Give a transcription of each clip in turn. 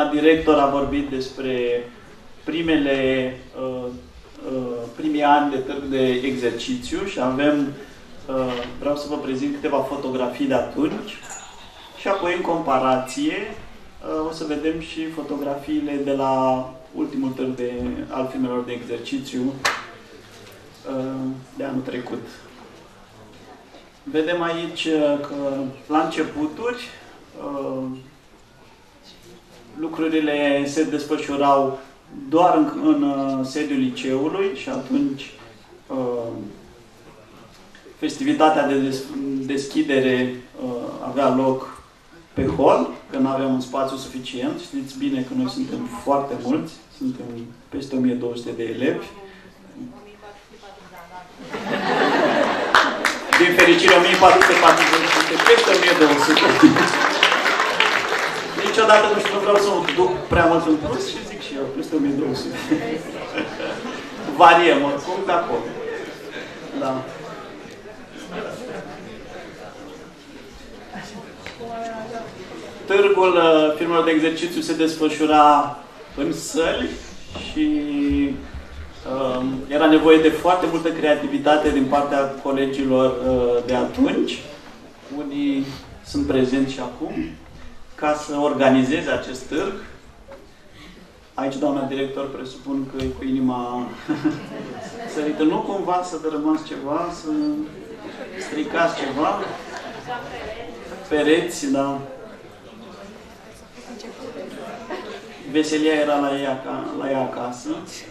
Doamna director a vorbit despre primii ani de târg de exercițiu și avem, vreau să vă prezint câteva fotografii de atunci și apoi în comparație o să vedem și fotografiile de la ultimul târg al filmelor de exercițiu de anul trecut. Vedem aici că la începuturi lucrurile se desfășurau doar în sediul liceului și atunci festivitatea de deschidere avea loc pe hol, că nu aveam un spațiu suficient. Știți bine că noi suntem foarte mulți, suntem peste 1200 de elevi. Din fericire 1440, peste 1200. Niciodată nu vreau să mă duc prea mult în plus și zic și eu, peste 1200. Variem oricum pe acolo. Da. Târgul filmelor de exercițiu se desfășura în săli și era nevoie de foarte multă creativitate din partea colegilor de atunci. Unii sunt prezenți și acum, ca să organizeze acest târg. Aici, doamna director, presupun că e cu inima sărită. Nu cumva să dărâmați ceva, să stricați ceva? Pereți, da. Veselia era la ea acasă.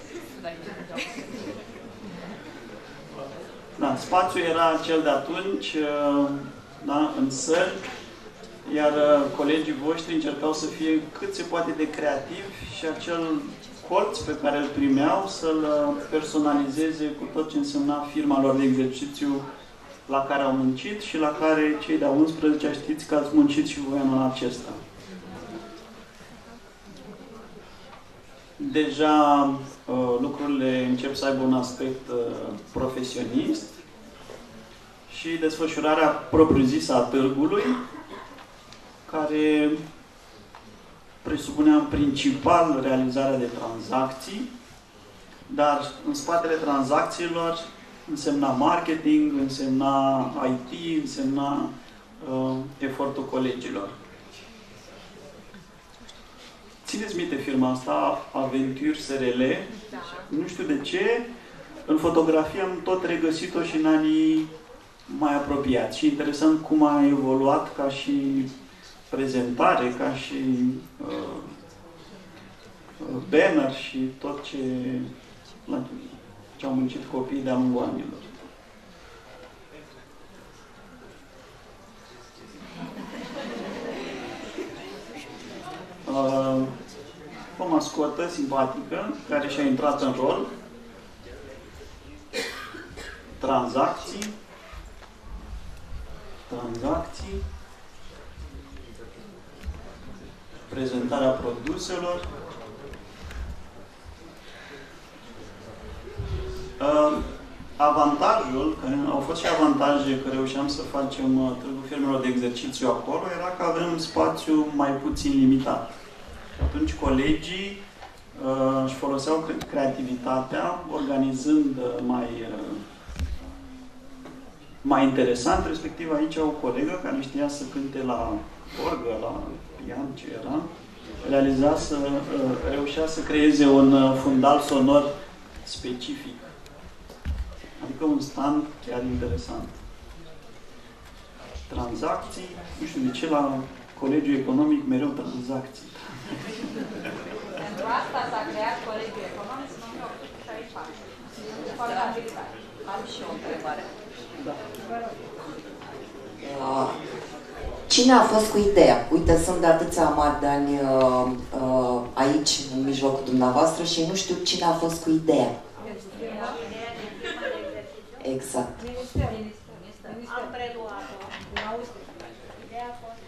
Da, spațiul era cel de atunci, da, în săli, iar colegii voștri încercau să fie cât se poate de creativi și acel colț pe care îl primeau să-l personalizeze cu tot ce însemna firma lor de exercițiu la care au muncit și la care cei de-a 11 știți că ați muncit și voi anul acesta. Deja lucrurile încep să aibă un aspect profesionist și desfășurarea propriu-zisă a târgului, care presupunea în principal realizarea de tranzacții, dar în spatele tranzacțiilor însemna marketing, însemna IT, însemna efortul colegilor. Țineți minte firma asta, Aventuri SRL, nu știu de ce, în fotografie am tot regăsit-o și în anii mai apropiați. Și interesant cum a evoluat ca și prezentare, ca și banner și tot ce au muncit copiii de-a lungul anilor. O mascotă simpatică care și-a intrat în rol. Tranzacții. Prezentarea produselor. Avantajul, că au fost și avantaje că reușeam să facem târgul firmelor de exercițiu acolo, era că avem spațiu mai puțin limitat. Atunci colegii își foloseau creativitatea, organizând mai interesant, respectiv aici o colegă care știa să cânte la orgă, la pian, ce era, reușea să creeze un fundal sonor specific. Adică un stand chiar interesant. Tranzacții, nu știu de ce la Colegiul Economic mereu tranzacții. Pentru asta s-a creat Colegiul Economic, să nu și aici contabilitate. Am și o întrebare. Da. Cine a fost cu ideea? Uite, sunt de atâția mari de ani aici, în mijlocul dumneavoastră și nu știu cine a fost cu ideea. Exact. Am preluat-o. Ideea a fost...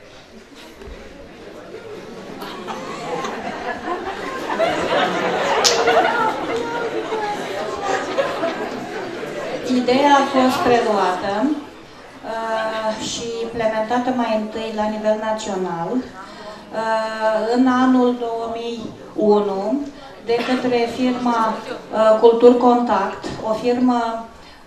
Ideea a fost preluată și implementată mai întâi la nivel național în anul 2001 de către firma Cultur Contact, o firmă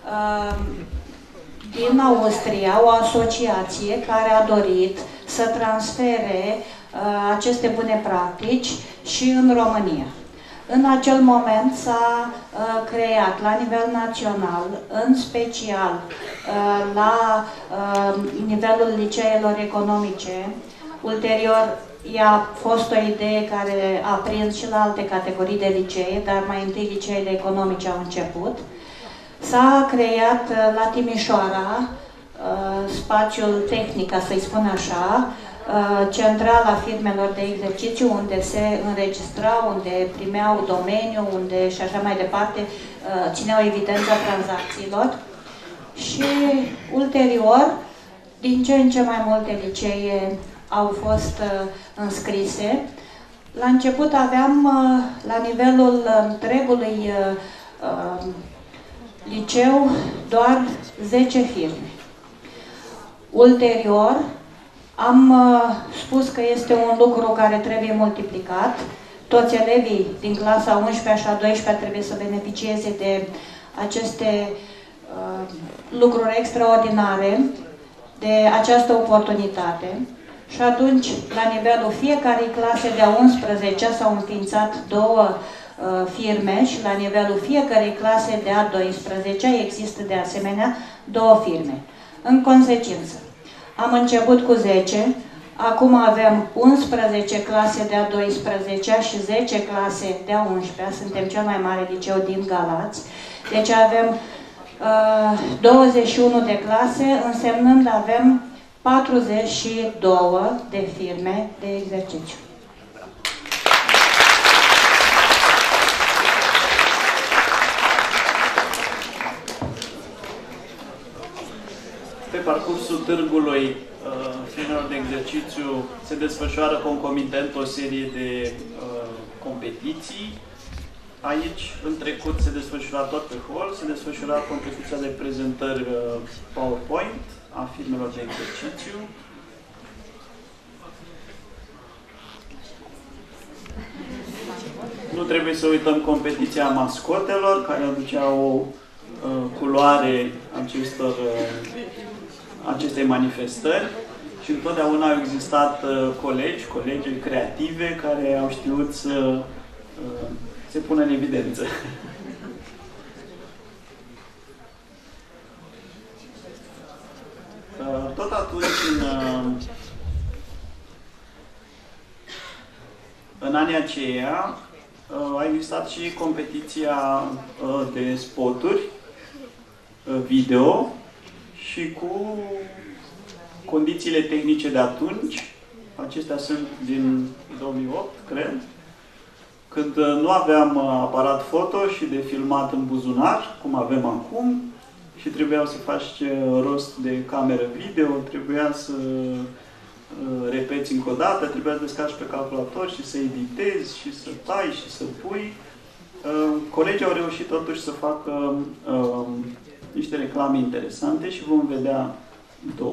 din Austria, o asociație care a dorit să transfere aceste bune practici și în România. În acel moment s-a creat la nivel național, în special la nivelul liceelor economice. Ulterior, a fost o idee care a prins și la alte categorii de licee, dar mai întâi liceele economice au început. S-a creat la Timișoara spațiul tehnic, ca să-i spun așa, centrala firmelor de exercițiu, unde se înregistrau, unde primeau domeniu, unde și așa mai departe țineau evidența tranzacțiilor. Și ulterior, din ce în ce mai multe licee au fost înscrise. La început aveam, la nivelul întregului liceu, doar 10 firme. Ulterior, am spus că este un lucru care trebuie multiplicat. Toți elevii din clasa 11 și a 12 trebuie să beneficieze de aceste lucruri extraordinare, de această oportunitate. Și atunci, la nivelul fiecarei clase de a 11 s-au înființat 2 firme și la nivelul fiecarei clase de a 12 există de asemenea 2 firme. În consecință, am început cu 10, acum avem 11 clase de a 12 și 10 clase de a 11, suntem cel mai mare liceu din Galați, deci avem 21 de clase, însemnând avem 42 de firme de exercițiu. Pe parcursul târgului firmelor de exercițiu se desfășoară concomitent o serie de competiții. Aici, în trecut, se desfășura tot pe hol, se desfășura competiția de prezentări PowerPoint a firmelor de exercițiu. Nu trebuie să uităm competiția mascotelor, care aducea o culoare acestei manifestări. Și întotdeauna au existat colegi creative care au știut să se pună în evidență. Tot atunci, în anii aceia, a existat și competiția de spoturi video și cu condițiile tehnice de atunci, acestea sunt din 2008, cred, când nu aveam aparat foto și de filmat în buzunar, cum avem acum, și trebuia să faci rost de cameră video, trebuia să repeți încă o dată, trebuia să descarci pe calculator și să editezi și să tai și să pui. Colegii au reușit totuși să facă niște reclame interesante și vom vedea 2.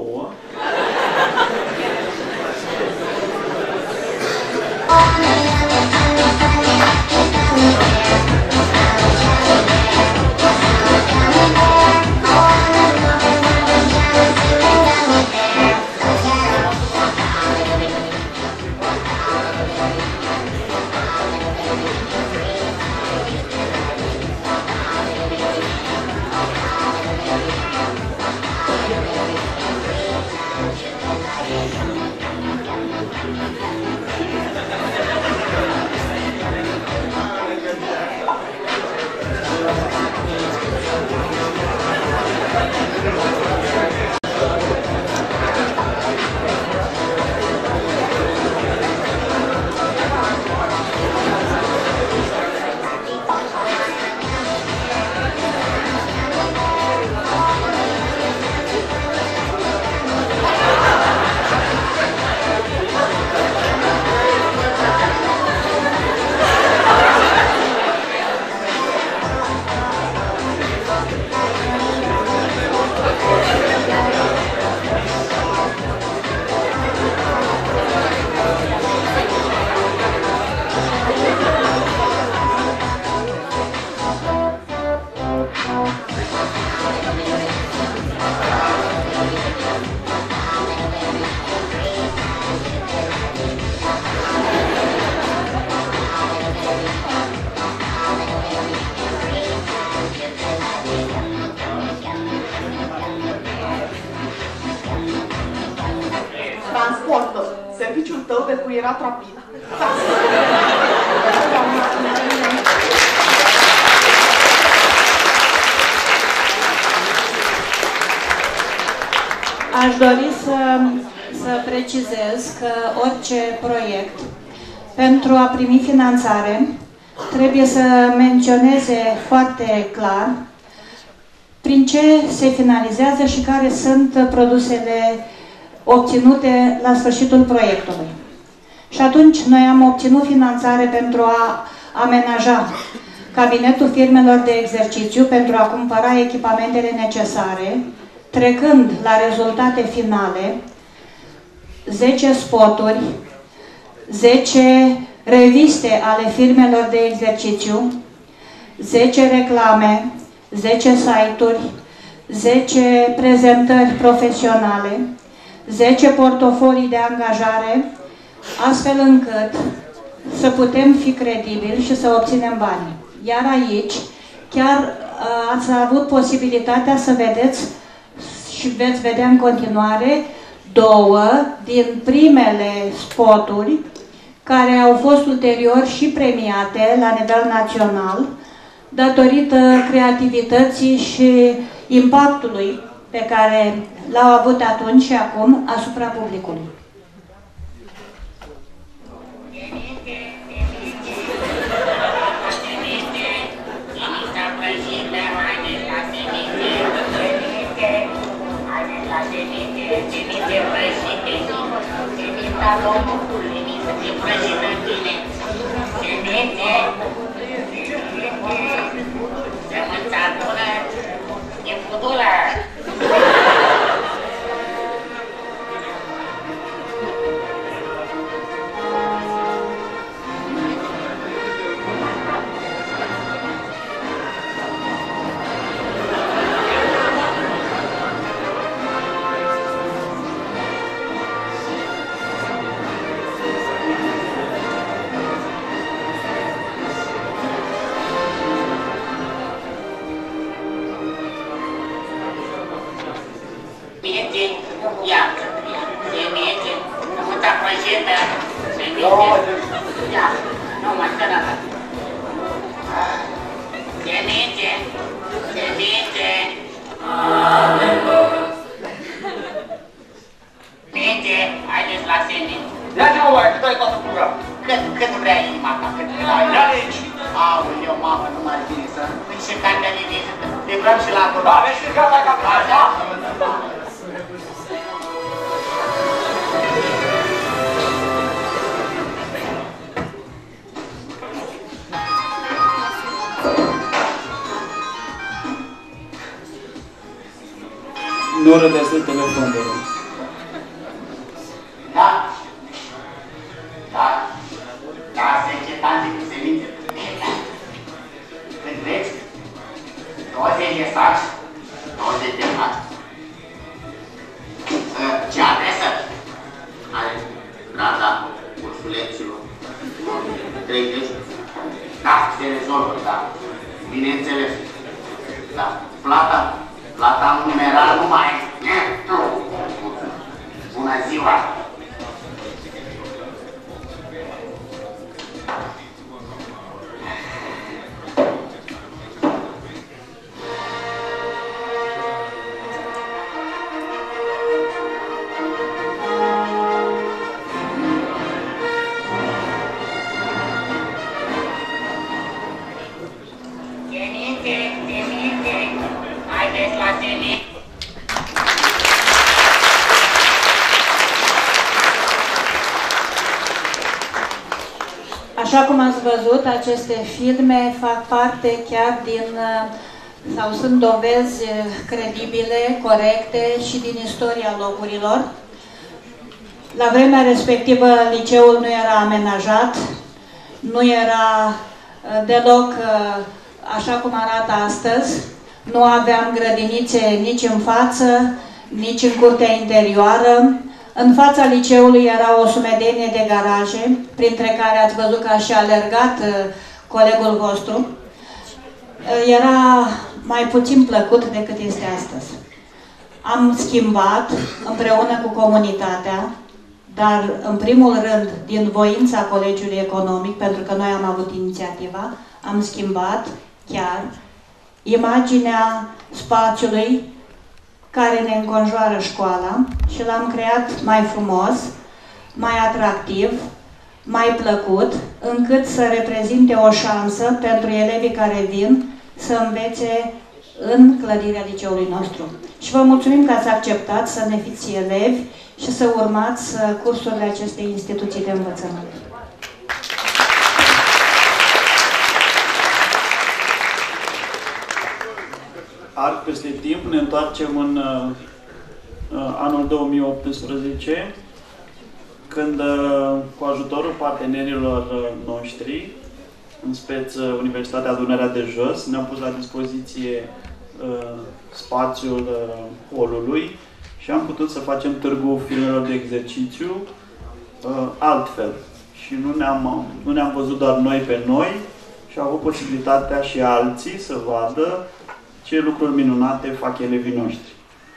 serviciul tău de cuierat rapid. Aș dori să precizez că orice proiect, pentru a primi finanțare, trebuie să menționeze foarte clar prin ce se finalizează și care sunt produsele obținute la sfârșitul proiectului. Și atunci noi am obținut finanțare pentru a amenaja cabinetul firmelor de exercițiu, pentru a cumpăra echipamentele necesare, trecând la rezultate finale 10 spoturi, 10 reviste ale firmelor de exercițiu, 10 reclame, 10 site-uri, 10 prezentări profesionale, 10 portofolii de angajare, astfel încât să putem fi credibili și să obținem bani. Iar aici chiar ați avut posibilitatea să vedeți și veți vedea în continuare 2 din primele spoturi care au fost ulterior și premiate la nivel național datorită creativității și impactului pe care l-au avut atunci și acum asupra publicului. Nu râdeți de telefon, vă rog. Da. Da. Da, secretanți cu semințe. Când vreți, 20 de saci, 20 de saci. Ce adresă? Are grada ursuleților. 30. Da, se rezolvă, da. Bineînțeles. Da. Plata numeral nu mai e. Bună ziua! Așa cum ați văzut, aceste filme fac parte chiar din, sau sunt dovezi credibile, corecte și din istoria locurilor. La vremea respectivă, liceul nu era amenajat, nu era deloc așa cum arată astăzi, nu aveam grădinițe nici în față, nici în curtea interioară. În fața liceului era o sumedenie de garaje, printre care ați văzut că a și alergat colegul vostru. Era mai puțin plăcut decât este astăzi. Am schimbat împreună cu comunitatea, dar în primul rând din voința Colegiului Economic, pentru că noi am avut inițiativa, am schimbat chiar imaginea spațiului care ne înconjoară școala și l-am creat mai frumos, mai atractiv, mai plăcut, încât să reprezinte o șansă pentru elevii care vin să învețe în clădirea liceului nostru. Și vă mulțumim că ați acceptat să ne fiți elevi și să urmați cursurile acestei instituții de învățământ. Arc peste timp, ne întoarcem în anul 2018, când cu ajutorul partenerilor noștri, în speță Universitatea Dunărea de Jos, ne-am pus la dispoziție spațiul holului și am putut să facem târgul filmelor de exercițiu altfel. Și nu ne-am văzut doar noi pe noi, și au avut posibilitatea și alții să vadă ce lucruri minunate fac elevii noștri.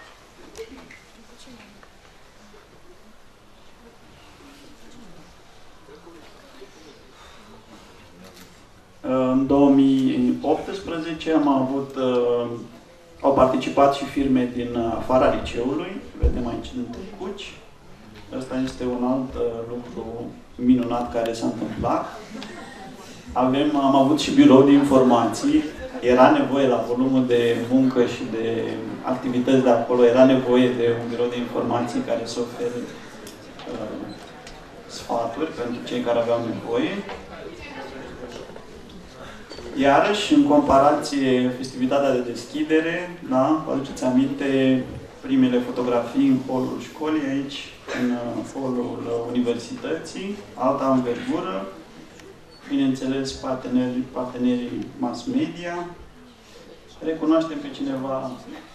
În 2018 au participat și firme din afara liceului, vedem aici din Târguci. Ăsta este un alt lucru minunat care s-a întâmplat. Am avut și birou de informații, era nevoie la volumul de muncă și de activități de acolo, era nevoie de un birou de informații care să ofere sfaturi pentru cei care aveau nevoie. Iarăși, în comparație, festivitatea de deschidere, da, vă aduceți aminte primele fotografii în holul școlii, aici, în holul universității, alta învergură, bineînțeles, partenerii mass media. Recunoaștem pe cineva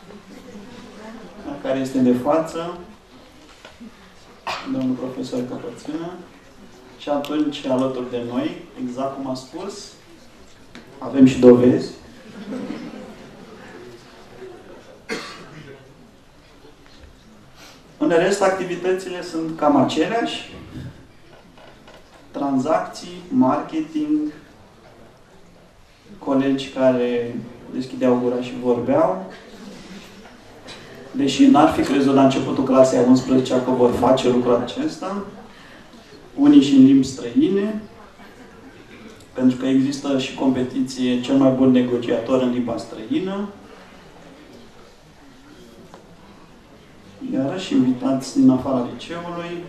care este de față, domnul profesor Căpățână, și atunci, alături de noi, exact cum a spus, avem și dovezi. În rest, activitățile sunt cam aceleași. Tranzacții, marketing, colegi care deschideau gura și vorbeau. Deși n-ar fi crezut la începutul clasei a 11-a că vor face lucrul acesta. Unii și în limbi străine, pentru că există și competiție cel mai bun negociator în limba străină. Iarăși invitați din afara liceului.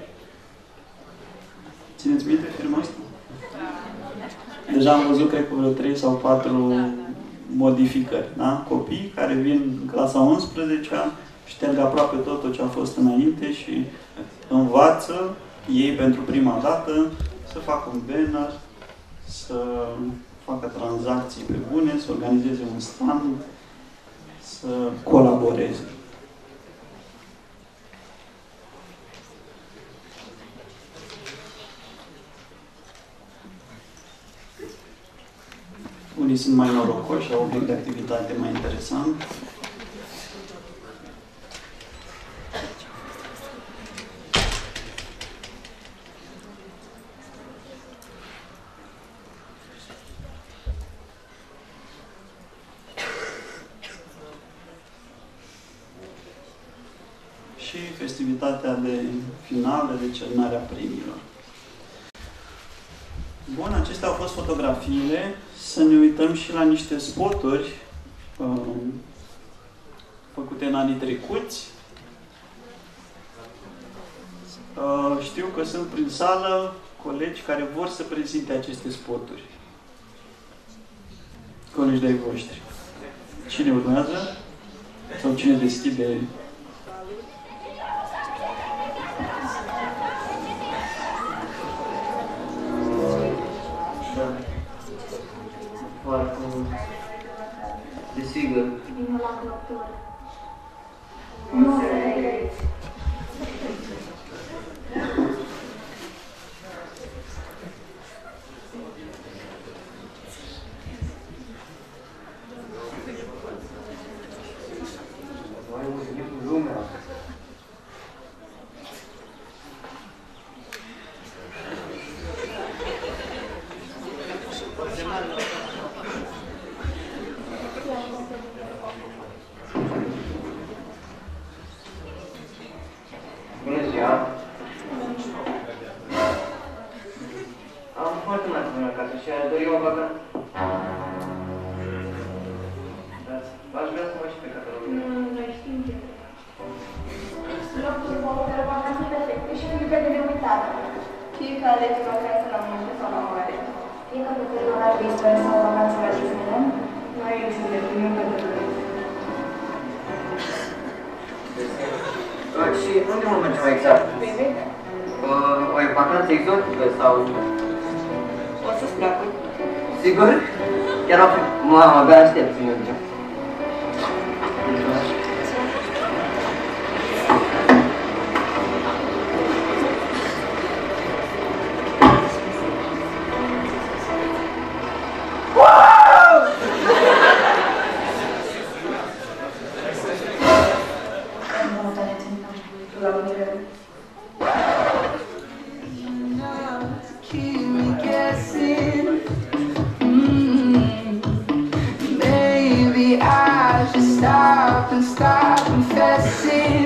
Țineți minte firma asta? Deja am văzut, cred că, vreo 3 sau 4 modificări. Da? Copii care vin în clasa 11-a, șterg aproape tot ce a fost înainte și învață ei pentru prima dată să facă un banner, să facă tranzacții pe bune, să organizeze un stand, să colaboreze. Unii sunt mai norocoși, au obiect de activitate mai interesant. Și festivitatea de finală, de cernarea premiilor. Bun, acestea au fost fotografiile. Să ne uităm și la niște spoturi făcute în anii trecuți. Știu că sunt prin sală colegi care vor să prezinte aceste spoturi. Colegi de-ai voștri. Cine urmează? Sau cine deschide? Foarte desigur. Vino la doctor. Nu regret. Și aș dori o vacanță. V-aș vrea să mă și pe catalogul. Noi știm ce. Locul vă oferă vacanțe perfecte și limite de neuitat. Fie că alegeți vacanță la munte sau la mare. Fie că preferi oraș de istorie sau vacanță la Disneyland. Noi suntem primim pentru noi. Și unde mă mergem exact? O vacanță exotică sau... O să-ți placă. Sigur? Chiar o fi... Mamă, abia aștept să mergem. Stop confessing,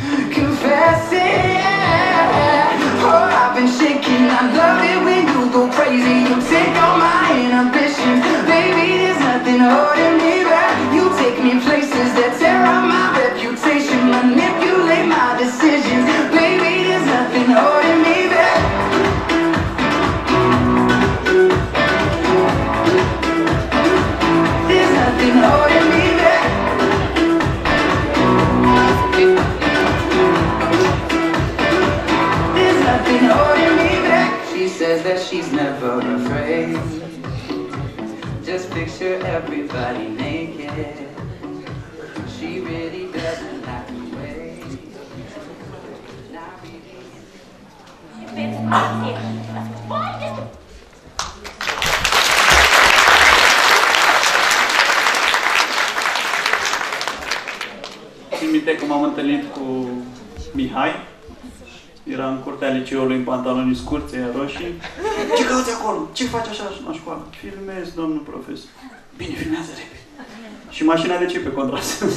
yeah. Oh, I've been shaking. I love it when you go crazy. You take all my inhibitions, baby. There's nothing holding me back. You take me places that tear up my reputation, manipulate my decisions, baby. There's nothing holding me back. There's nothing holding me back. There's nothing holding me back. She says that she's never afraid. Just picture everybody naked. She really doesn't like the way. Not really. Țin minte că m-am întâlnit cu Mihai. Era în curtea liceului în pantaloni scurți, roșii. Ce cauți acolo? Ce faci așa la școală? Filmez, domnul profesor. Bine, filmează repede. Și mașina de ce pe contrasens?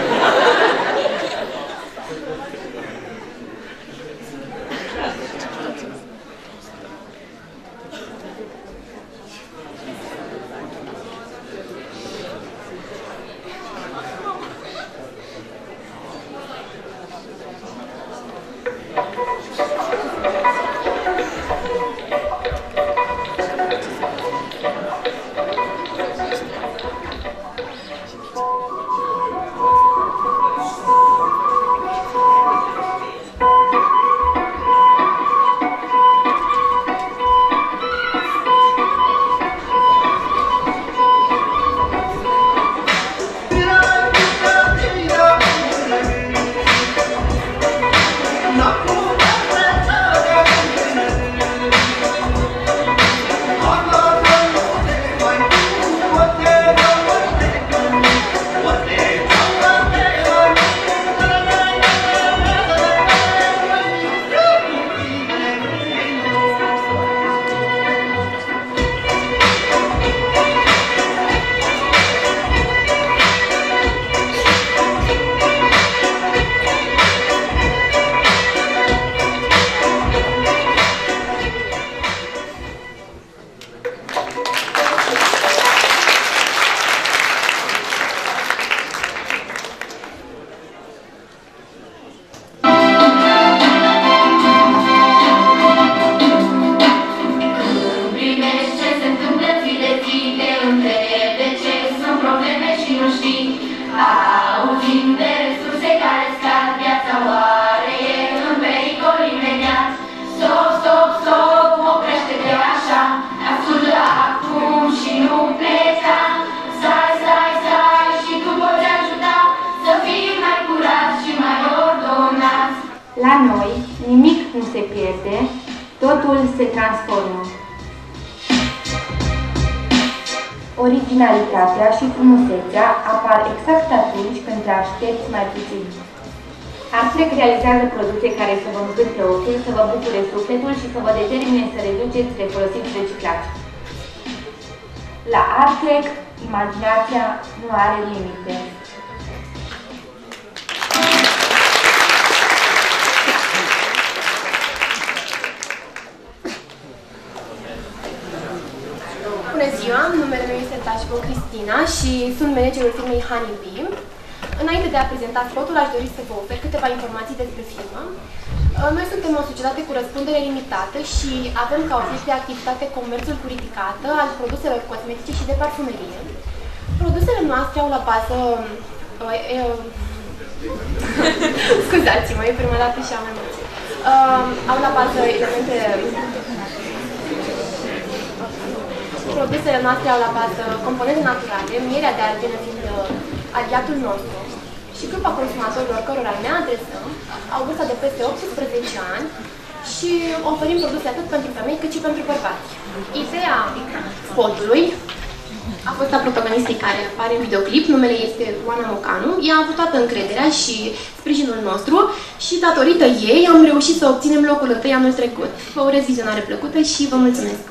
La noi, nimic nu se pierde, totul se transformă. Originalitatea și frumusețea apar exact atunci când te aștepți mai puțin. Artlec realizează produse care să vă încânte ochiul, să vă bucure sufletul și să vă determine să reduceți refolosiți reciclaj. La Artlec, imaginația nu are limite. Bună ziua, numele meu este Tașbo Cristina și sunt managerul firmei Honeybee. Înainte de a prezenta spotul, aș dori să vă ofer câteva informații despre firmă. Noi suntem o societate cu răspundere limitată și avem ca obiect de activitate comerțul cu ridicată al produselor cosmetice și de parfumerie. Produsele noastre au la bază... Scuzați-mă, e prima dată și am emoții. Au la bază elemente... Produsele noastre au la bază componente naturale, mierea de argină fiind aliatul nostru și grupa consumatorilor cărora ne adresăm au vârsta de peste 18 ani și oferim produse atât pentru femei cât și pentru bărbați. Ideea spotului a fost a protagonistei care apare în videoclip, numele este Oana Mocanu. Ea a avut toată încrederea și sprijinul nostru și datorită ei am reușit să obținem locul 1 anul trecut. Vă urez vizionare plăcută și vă mulțumesc!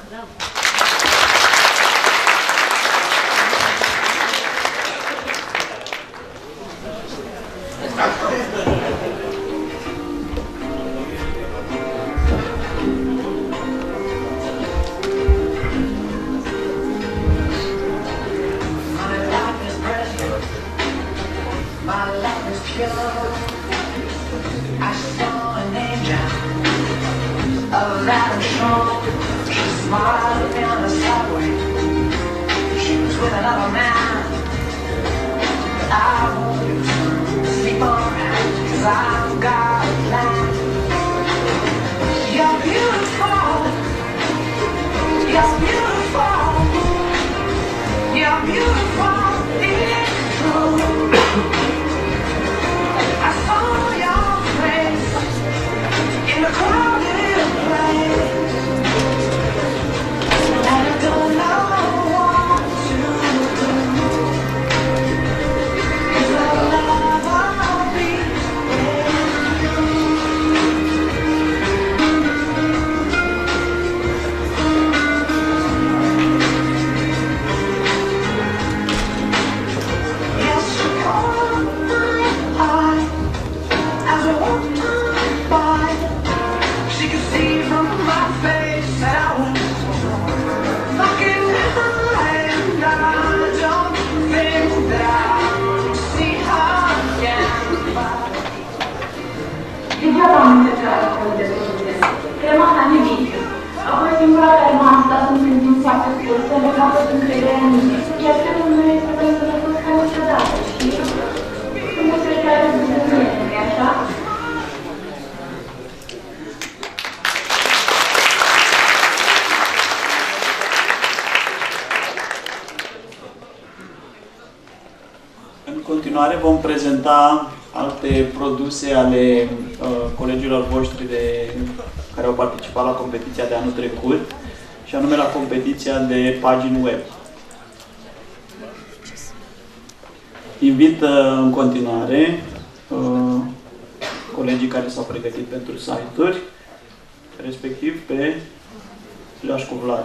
În continuare vom prezenta alte produse ale colegilor voștri care au participat la competiția de anul trecut, și anume la competiția de pagini web. Invit în continuare colegii care s-au pregătit pentru site-uri, respectiv pe Leașcu Vlad.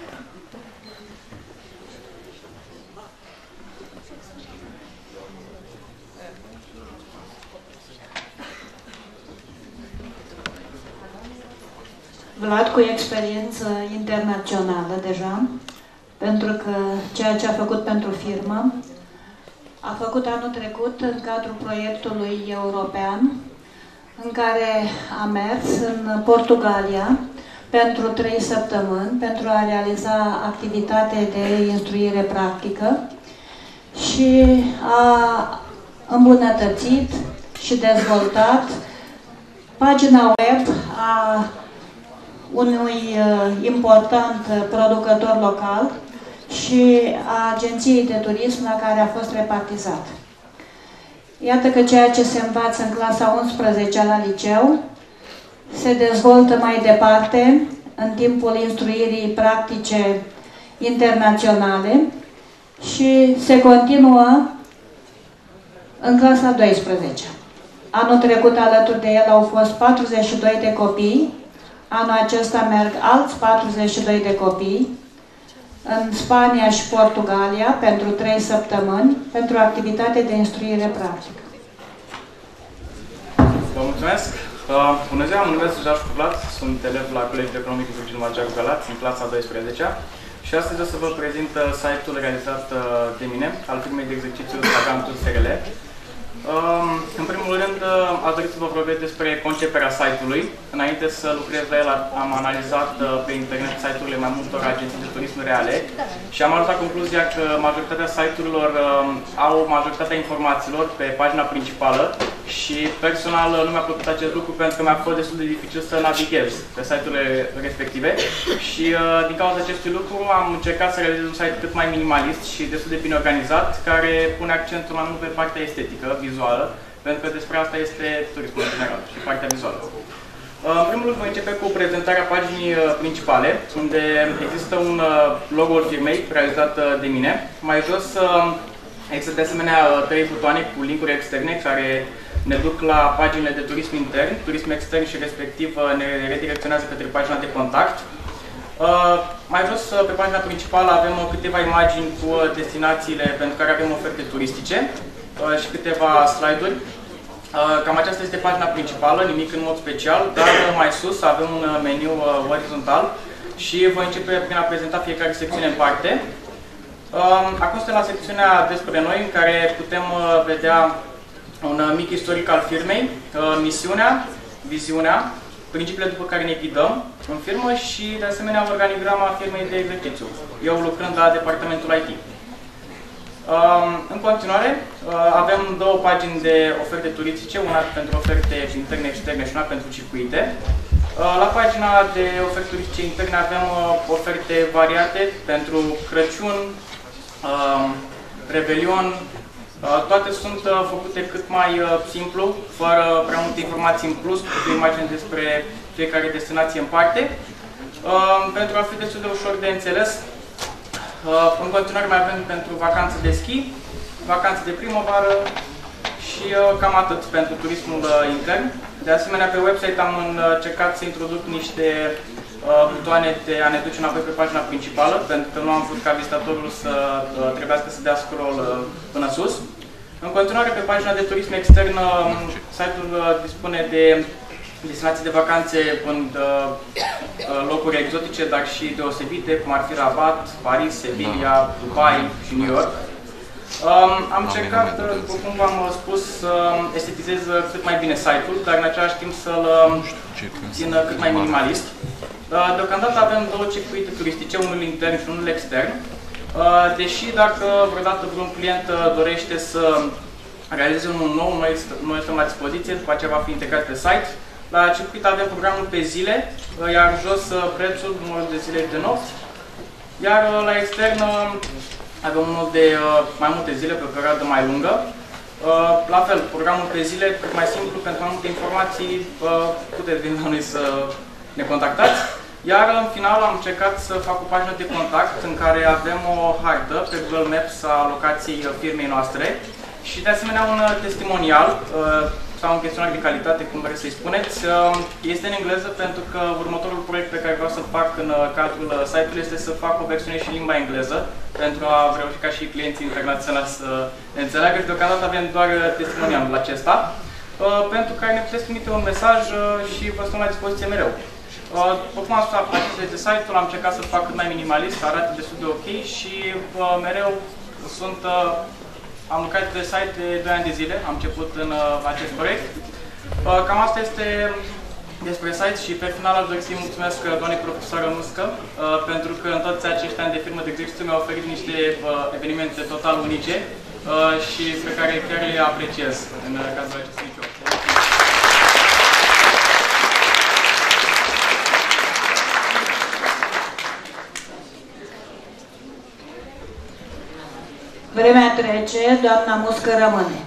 Vlad cu experiență internațională deja, pentru că ceea ce a făcut pentru firmă, a făcut anul trecut în cadrul proiectului european, în care a mers în Portugalia pentru 3 săptămâni, pentru a realiza activitate de instruire practică și a îmbunătățit și dezvoltat pagina web a unui important producător local și a agenției de turism la care a fost repartizat. Iată că ceea ce se învață în clasa 11 la liceu se dezvoltă mai departe în timpul instruirii practice internaționale și se continuă în clasa 12. Anul trecut alături de el au fost 42 de copii. Anul acesta merg alți 42 de copii în Spania și Portugalia pentru 3 săptămâni pentru activitate de instruire practică. Vă mulțumesc! Bună ziua, mă numesc Leașcu Vlad, sunt elev la Colegiul Economic Virgil Margeac Galați, în clasa 12-a. și astăzi o să vă prezint site-ul realizat de mine, al firmei de exercițiu Sagantul SRL. În primul rând, aș dori să vă vorbesc despre conceperea site-ului. Înainte să lucrez la el, am analizat pe internet site-urile mai multor agenții de turism reale și am ajuns la concluzia că majoritatea site-urilor au majoritatea informațiilor pe pagina principală și personal nu mi-a plăcut acest lucru pentru că mi-a fost destul de dificil să navighez pe site-urile respective și din cauza acestui lucru am încercat să realizez un site cât mai minimalist și destul de bine organizat, care pune accentul mai mult pe partea estetică, vizuală, pentru că despre asta este turismul în general și partea vizuală. În primul rând voi începe cu prezentarea paginii principale, unde există un logo al firmei realizat de mine. Mai jos există de asemenea 3 butoane cu linkuri externe care ne duc la paginile de turism intern, turism extern și respectiv ne redirecționează către pagina de contact. Mai jos, pe pagina principală, avem câteva imagini cu destinațiile pentru care avem oferte turistice și câteva slide-uri. Cam aceasta este pagina principală, nimic în mod special, dar mai sus avem un meniu orizontal și voi începe prin a prezenta fiecare secțiune în parte. Acum suntem la secțiunea despre noi, în care putem vedea un mic istoric al firmei, misiunea, viziunea, principiile după care ne ghidăm în firmă și, de asemenea, organigrama firmei de exercițiu, eu lucrând la departamentul IT. În continuare, avem 2 pagini de oferte turistice, una pentru oferte interne, externe și una pentru circuite. La pagina de oferte turistice interne avem oferte variate pentru Crăciun, Revelion. Toate sunt făcute cât mai simplu, fără prea multe informații în plus, cu imagini despre fiecare destinație în parte, pentru a fi destul de ușor de înțeles. În continuare mai avem pentru vacanțe de schi, vacanțe de primăvară și cam atât pentru turismul intern. De asemenea, pe website am încercat să introduc niște butoane de a ne duce înapoi pe pagina principală, pentru că nu am vrut ca vizitatorul să trebuiască să dea scroll până sus. În continuare, pe pagina de turism extern, site-ul dispune de destinații de vacanțe în locuri exotice, dar și deosebite, cum ar fi Rabat, Paris, Sevilla, Dubai și New York. Am încercat, după cum v-am spus, să estetizez cât mai bine site-ul, dar în același timp să-l țin cât mai minimalist. Deocamdată avem 2 circuite turistice, unul intern și unul extern. Deși dacă vreodată vreun client dorește să realizeze unul nou, noi stăm la dispoziție, după aceea va fi integrat pe site. La circuit avem programul pe zile, iar jos prețul, numărul de zile și de nopți. Iar la extern avem unul de mai multe zile, pe o perioadă mai lungă. La fel, programul pe zile, cât mai simplu, pentru mai multe informații, puteți veni la noi să ne contactați. Iar în final am încercat să fac o pagină de contact în care avem o hartă pe Google Maps a locației firmei noastre și de asemenea un testimonial sau un chestionar de calitate, cum vreți să-i spuneți. Este în engleză pentru că următorul proiect pe care vreau să-l fac în cadrul site-ului este să fac o versiune și în limba engleză pentru a reuși ca și clienții internaționali să ne înțeleagă și deocamdată avem doar testimonialul acesta pentru care ne puteți trimite un mesaj și vă stăm la dispoziție mereu. După cum am spus, acesta este site-ul, am încercat să-l fac cât mai minimalist, arată destul de ok și mereu am lucrat pe site de 2 ani de zile, am început în acest proiect. Cam asta este despre site și pe final aș dori să-i mulțumesc doamnei profesoară Muscă pentru că în toți acești ani de firmă de exercițiu mi-a oferit niște evenimente total unice și pe care chiar le apreciez în cazul acestui joc. Vremea trece, doamna Muscă rămâne.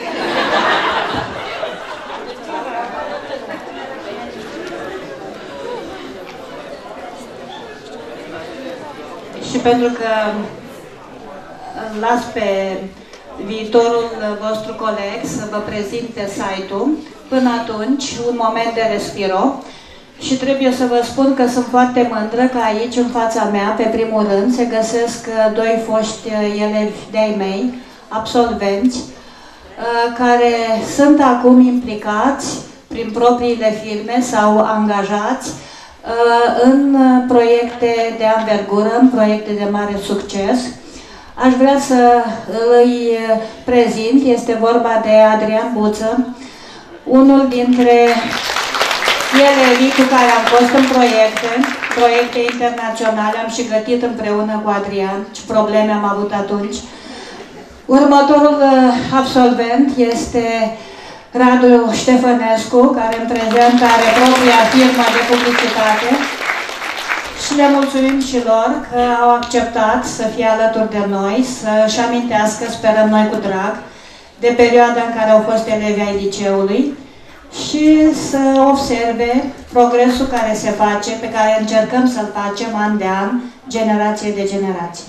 Și pentru că îl las pe viitorul vostru coleg să vă prezinte site-ul, până atunci, un moment de respiro. Și trebuie să vă spun că sunt foarte mândră că aici, în fața mea, pe primul rând, se găsesc 2 foști elevi de-ai mei, absolvenți, care sunt acum implicați prin propriile firme sau angajați în proiecte de anvergură, în proiecte de mare succes. Aș vrea să îi prezint, este vorba de Adrian Buță, unul dintre elevii cu care am fost în proiecte internaționale, am și gătit împreună cu Adrian, ce probleme am avut atunci. Următorul absolvent este Radu Ștefănescu, care în prezent are propria firmă de publicitate și le mulțumim și lor că au acceptat să fie alături de noi, să-și amintească, sperăm noi cu drag, de perioada în care au fost elevi ai liceului și să observe progresul care se face, pe care încercăm să-l facem an de an, generație de generație.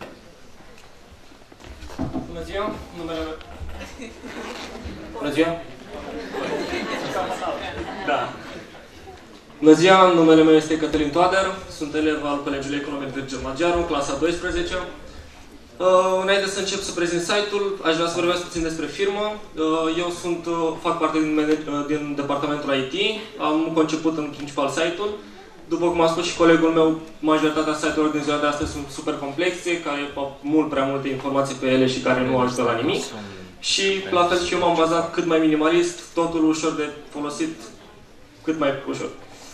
Bună ziua! Bună ziua! Da. Bună ziua! Numele meu este Cătălin Toader, sunt elev al Colegiului Economic Virgil Magiaru, în clasa 12. Înainte să încep să prezint site-ul, aș vrea să vorbesc puțin despre firmă. Eu fac parte din departamentul IT, am conceput în principal site-ul. După cum a spus și colegul meu, majoritatea site-urilor din ziua de astăzi sunt super complexe, care au mult prea multe informații pe ele și care nu ajută la nimic. Și la fel și eu m-am bazat cât mai minimalist, totul ușor de folosit, cât mai ușor.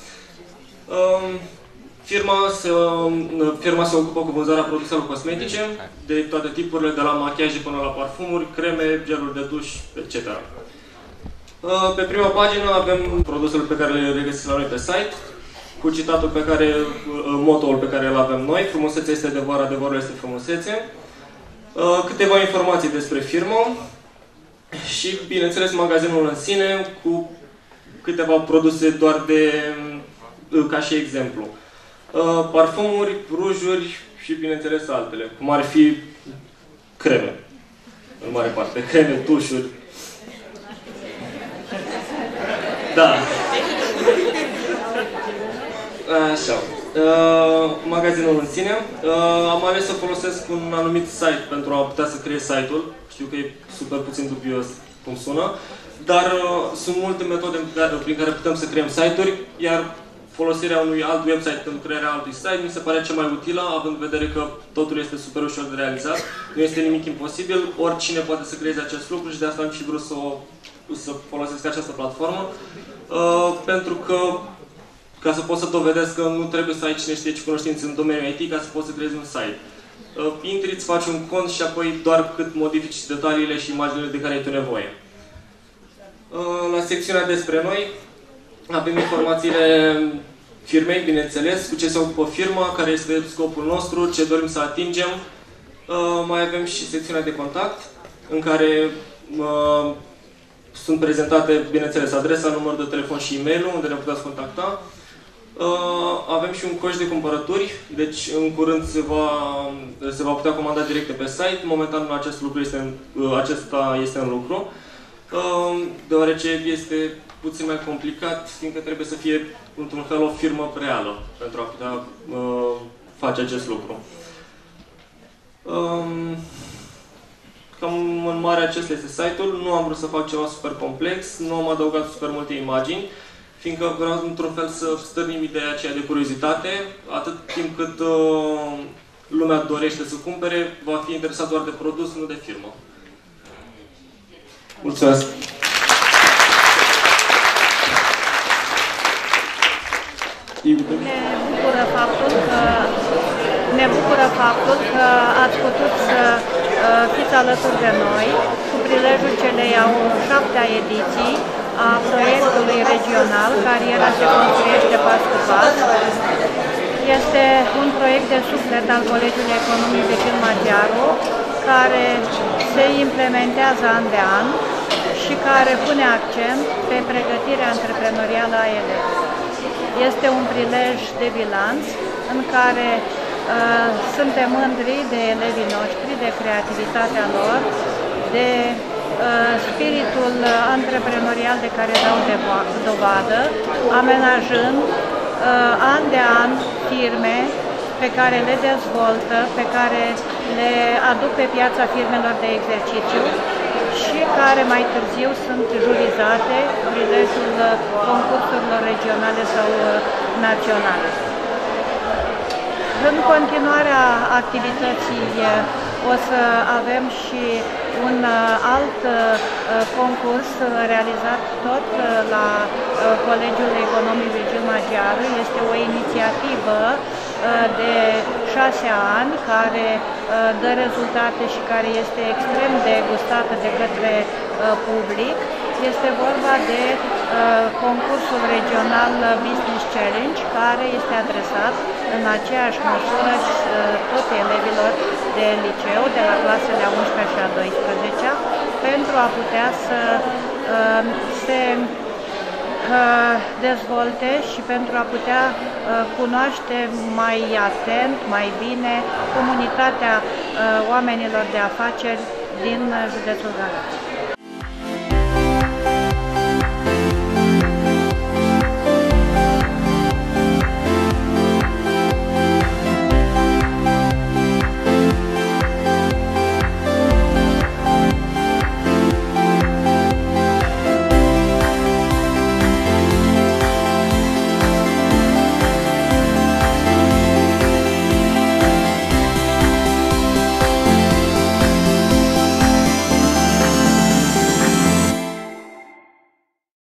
Firma se ocupă cu vânzarea produselor cosmetice, de toate tipurile, de la machiaje până la parfumuri, creme, geluri de duș, etc. Pe prima pagină avem produsele pe care le regăsiți la noi pe site, cu citatul moto-ul pe care îl avem noi, frumusețea este adevăr, adevărul este frumusețe. Câteva informații despre firmă și, bineînțeles, magazinul în sine, cu câteva produse doar ca și exemplu. Parfumuri, rujuri și, bineînțeles, altele, cum ar fi creme, în mare parte, creme, tușuri. Da. Așa. Magazinul în sine. Am ales să folosesc un anumit site pentru a putea să creez site-ul. Știu că e super puțin dubios cum sună, dar sunt multe metode prin care putem să creăm site-uri, iar folosirea unui alt website pentru crearea altui site mi se pare cea mai utilă, având în vedere că totul este super ușor de realizat. Nu este nimic imposibil, oricine poate să creeze acest lucru și de asta am și vrut să folosesc această platformă, pentru că ca să poți să dovedesc că nu trebuie să ai cine știe ce cunoștințe în domeniul IT ca să poți să creezi un site. Intri, îți faci un cont și apoi doar cât modifici detaliile și imaginile de care ai tu nevoie. La secțiunea despre noi avem informațiile firmei, bineînțeles, cu ce se ocupă firma, care este scopul nostru, ce dorim să atingem. Mai avem și secțiunea de contact, în care sunt prezentate, bineînțeles, adresa, numărul de telefon și e-mail-ul, unde ne puteți contacta. Avem și un coș de cumpărături, deci în curând se va putea comanda direct pe site. Momentan acesta este în lucru, deoarece este puțin mai complicat, fiindcă trebuie să fie, într-un fel, o firmă reală pentru a putea face acest lucru. Cam în mare acesta este site-ul. Nu am vrut să fac ceva super complex, nu am adăugat super multe imagini, fiindcă vreau într-un fel să stârnim ideea aceea de curiozitate. Atât timp cât lumea dorește să cumpere, va fi interesat doar de produs, nu de firmă. Mulțumesc! Ne bucură faptul că ați putut să fiți alături de noi cu prilejul celei a 7-a ediții a proiectului regional Cariera se construiește pas cu pas. Este un proiect de suflet al Colegiului Economic Virgil Magiaru, care se implementează an de an și care pune accent pe pregătirea antreprenorială a elevilor. Este un prilej de bilanț în care suntem mândri de elevii noștri, de creativitatea lor, de spiritul antreprenorial de care dau dovadă, amenajând an de an firme pe care le dezvoltă, pe care le aduc pe piața firmelor de exercițiu și care mai târziu sunt jurizate în prilejul concursurilor regionale sau naționale. În continuarea activității o să avem și un alt concurs realizat tot la Colegiul Economic Virgil Magiar. Este o inițiativă de 6 ani care dă rezultate și care este extrem de gustată de către public. Este vorba de concursul regional Business Challenge, care este adresat în aceeași măsură tot elevilor de liceu, de la clasele a 11-a și a 12-a, pentru a putea să se dezvolte și pentru a putea cunoaște mai atent, mai bine comunitatea oamenilor de afaceri din județul Galați.